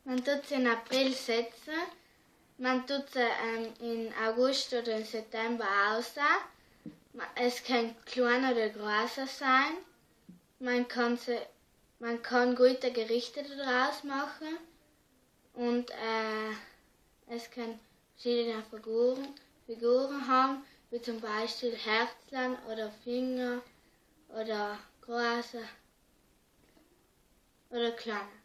Man tut sie im April setzen, man tut sie im August oder im September aussehen. Es kann klein oder größer sein. Man kann gute Gerichte daraus machen und es kann verschiedene Figuren haben, wie zum Beispiel Herzchen oder Finger oder große oder kleine.